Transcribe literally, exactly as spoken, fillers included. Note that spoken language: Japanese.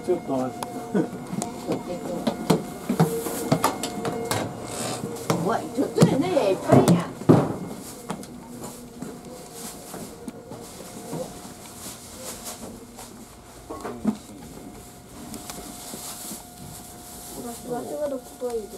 ちょっと待って。 うわ、ちょっとやね、いっぱいや。 場所がどこがいいですか？